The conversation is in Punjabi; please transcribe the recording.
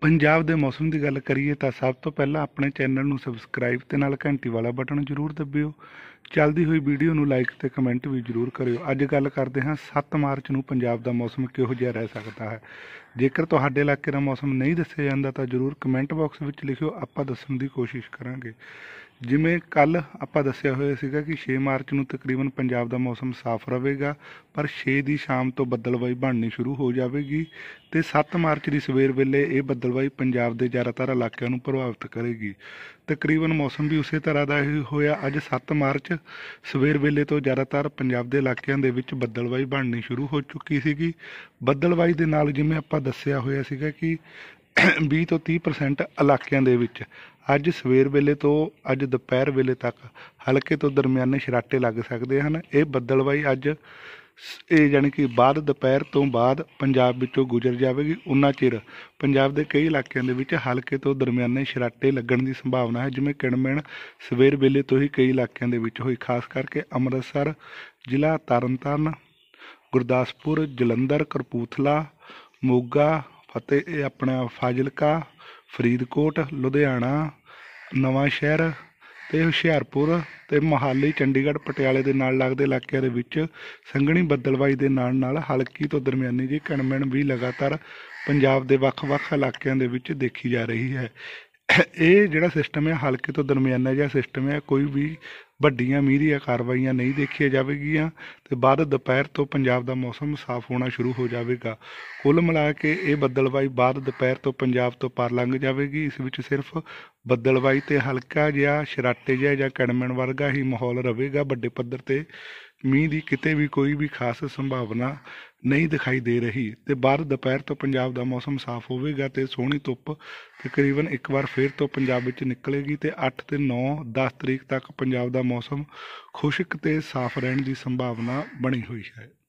ਪੰਜਾਬ ਦੇ ਮੌਸਮ ਦੀ ਗੱਲ ਕਰੀਏ ਤਾਂ ਸਭ ਤੋਂ ਪਹਿਲਾਂ ਆਪਣੇ ਚੈਨਲ ਨੂੰ ਸਬਸਕ੍ਰਾਈਬ ਤੇ ਨਾਲ ਘੰਟੀ ਵਾਲਾ ਬਟਨ ਜ਼ਰੂਰ ਦੱਬਿਓ। ਚੱਲਦੀ ਹੋਈ ਵੀਡੀਓ ਨੂੰ ਲਾਈਕ ਤੇ ਕਮੈਂਟ ਵੀ ਜ਼ਰੂਰ ਕਰਿਓ। ਅੱਜ ਗੱਲ ਕਰਦੇ ਹਾਂ 7 ਮਾਰਚ ਨੂੰ ਪੰਜਾਬ ਦਾ ਮੌਸਮ ਕਿਹੋ ਜਿਹਾ ਰਹਿ ਸਕਦਾ ਹੈ। ਜੇਕਰ ਤੁਹਾਡੇ ਇਲਾਕੇ ਦਾ ਮੌਸਮ ਨਹੀਂ ਦੱਸਿਆ ਜਾਂਦਾ ਤਾਂ ਜ਼ਰੂਰ ਕਮੈਂਟ ਬਾਕਸ ਵਿੱਚ ਲਿਖਿਓ, ਆਪਾਂ ਦੱਸਣ ਦੀ ਕੋਸ਼ਿਸ਼ ਕਰਾਂਗੇ। ਜਿਵੇਂ ਕੱਲ੍ਹ ਆਪਾਂ ਦੱਸਿਆ ਹੋਇਆ ਸੀਗਾ ਕਿ 6 ਮਾਰਚ ਨੂੰ ਤਕਰੀਬਨ ਪੰਜਾਬ ਦਾ ਮੌਸਮ ਸਾਫ਼ ਰਹੇਗਾ, ਪਰ 6 ਦੀ ਸ਼ਾਮ ਤੋਂ ਬੱਦਲਬਾਈ ਬਣਨੀ ਸ਼ੁਰੂ ਹੋ ਜਾਵੇਗੀ ਅਤੇ 7 ਮਾਰਚ ਦੀ ਸਵੇਰ ਵੇਲੇ ਇਹ ਬੱਦਲਬਾਈ ਪੰਜਾਬ ਦੇ ਜ਼ਿਆਦਾਤਰ ਇਲਾਕਿਆਂ ਨੂੰ ਪ੍ਰਭਾਵਿਤ ਕਰੇਗੀ। ਤਕਰੀਬਨ ਮੌਸਮ ਵੀ ਉਸੇ ਤਰ੍ਹਾਂ ਦਾ ਹੀ ਹੋਇਆ। ਅੱਜ 7 ਮਾਰਚ ਸਵੇਰ ਵੇਲੇ ਤੋਂ ਜ਼ਿਆਦਾਤਰ ਪੰਜਾਬ ਦੇ ਇਲਾਕਿਆਂ ਦੇ ਵਿੱਚ ਬੱਦਲਬਾਈ ਬਣਨੀ ਸ਼ੁਰੂ ਹੋ ਚੁੱਕੀ ਸੀਗੀ। ਬੱਦਲਬਾਈ ਦੇ ਨਾਲ ਜਿਵੇਂ ਆਪਾਂ ਦੱਸਿਆ ਹੋਇਆ ਸੀਗਾ ਕਿ 20 ਤੋਂ 30% ਇਲਾਕਿਆਂ ਦੇ ਵਿੱਚ ਅੱਜ ਸਵੇਰ ਵੇਲੇ ਤੋਂ ਅੱਜ ਦੁਪਹਿਰ ਵੇਲੇ ਤੱਕ ਹਲਕੇ ਤੋਂ ਦਰਮਿਆਨੇ ਛਰਾਟੇ ਲੱਗ ਸਕਦੇ ਹਨ। ਇਹ ਬੱਦਲਬਾਈ ਅੱਜ ਯਾਨੀ ਕਿ ਬਾਅਦ ਦੁਪਹਿਰ ਤੋਂ ਬਾਅਦ ਪੰਜਾਬ ਵਿੱਚੋਂ ਗੁਜ਼ਰ ਜਾਵੇਗੀ। ਉਨਾ ਚਿਰ ਪੰਜਾਬ ਦੇ ਕਈ ਇਲਾਕਿਆਂ ਦੇ ਵਿੱਚ ਹਲਕੇ ਤੋਂ ਦਰਮਿਆਨੇ ਛਰਾਟੇ ਲੱਗਣ ਦੀ ਸੰਭਾਵਨਾ ਹੈ। ਜਿਵੇਂ ਕਿਣਮਿਣ ਸਵੇਰ ਵੇਲੇ ਤੋਂ ਹੀ ਕਈ ਇਲਾਕਿਆਂ ਦੇ ਵਿੱਚ ਹੋਈ, ਖਾਸ ਕਰਕੇ ਅੰਮ੍ਰਿਤਸਰ ਜ਼ਿਲ੍ਹਾ, ਤਰਨਤਾਰਨ, ਗੁਰਦਾਸਪੁਰ, ਜਲੰਧਰ, ਕਪੂਰਥਲਾ, ਮੋਗਾ, ਆਪਣਾ ਫਾਜ਼ਿਲਕਾ, ਫਰੀਦਕੋਟ, ਲੁਧਿਆਣਾ, ਨਵਾਂ ਸ਼ਹਿਰ ਅਤੇ ਹੁਸ਼ਿਆਰਪੁਰ ਅਤੇ ਮੋਹਾਲੀ, ਚੰਡੀਗੜ੍ਹ, ਪਟਿਆਲੇ ਦੇ ਨਾਲ ਲੱਗਦੇ ਇਲਾਕਿਆਂ ਦੇ ਵਿੱਚ ਸੰਘਣੀ ਬੱਦਲਬਾਈ ਦੇ ਨਾਲ ਨਾਲ ਹਲਕੀ ਤੋਂ ਦਰਮਿਆਨੀ ਜਿਹੀ ਕਿਣਮਿਣ ਵੀ ਲਗਾਤਾਰ ਪੰਜਾਬ ਦੇ ਵੱਖ-ਵੱਖ ਇਲਾਕਿਆਂ ਦੇ ਵਿੱਚ ਦੇਖੀ ਜਾ ਰਹੀ ਹੈ। ਇਹ ਜਿਹੜਾ ਸਿਸਟਮ ਹੈ ਹਲਕੇ ਤੋਂ ਦਰਮਿਆਨਾ ਜਿਹਾ ਸਿਸਟਮ ਹੈ। ਕੋਈ ਵੀ ਵੱਡੀਆਂ ਮੀਂਹਦੀਆਂ ਕਾਰਵਾਈਆਂ ਨਹੀਂ ਦੇਖੀਆਂ ਜਾਵੇਗੀਆਂ ਅਤੇ ਬਾਅਦ ਦੁਪਹਿਰ ਤੋਂ ਪੰਜਾਬ ਦਾ ਮੌਸਮ ਸਾਫ਼ ਹੋਣਾ ਸ਼ੁਰੂ ਹੋ ਜਾਵੇਗਾ। ਕੁੱਲ ਮਿਲਾ ਕੇ ਇਹ ਬੱਦਲਬਾਈ ਬਾਅਦ ਦੁਪਹਿਰ ਤੋਂ ਪੰਜਾਬ ਤੋਂ ਪਾਰ ਲੰਘ ਜਾਵੇਗੀ। ਇਸ ਵਿੱਚ ਸਿਰਫ ਬੱਦਲਬਾਈ ਅਤੇ ਹਲਕਾ ਜਿਹਾ ਛਰਾਟੇ ਜਿਹਾ ਜਾਂ ਕਿਣਮਿਣ ਵਰਗਾ ਹੀ ਮਾਹੌਲ ਰਹੇਗਾ। ਵੱਡੇ ਪੱਧਰ 'ਤੇ ਮੀਂਹ ਦੀ ਕਿਤੇ ਵੀ ਕੋਈ ਵੀ ਖਾਸ ਸੰਭਾਵਨਾ ਨਹੀਂ ਦਿਖਾਈ ਦੇ ਰਹੀ ਅਤੇ ਬਾਅਦ ਦੁਪਹਿਰ ਤੋਂ ਪੰਜਾਬ ਦਾ ਮੌਸਮ ਸਾਫ਼ ਹੋਵੇਗਾ ਅਤੇ ਸੋਹਣੀ ਧੁੱਪ ਤਕਰੀਬਨ ਇੱਕ ਵਾਰ ਫਿਰ ਤੋਂ ਪੰਜਾਬ ਵਿੱਚ ਨਿਕਲੇਗੀ ਅਤੇ 8 ਤੇ 9, 10 ਤਰੀਕ ਤੱਕ ਪੰਜਾਬ ਦਾ ਮੌਸਮ ਖੁਸ਼ਕ ਅਤੇ ਸਾਫ਼ ਰਹਿਣ ਦੀ ਸੰਭਾਵਨਾ ਬਣੀ ਹੋਈ ਹੈ।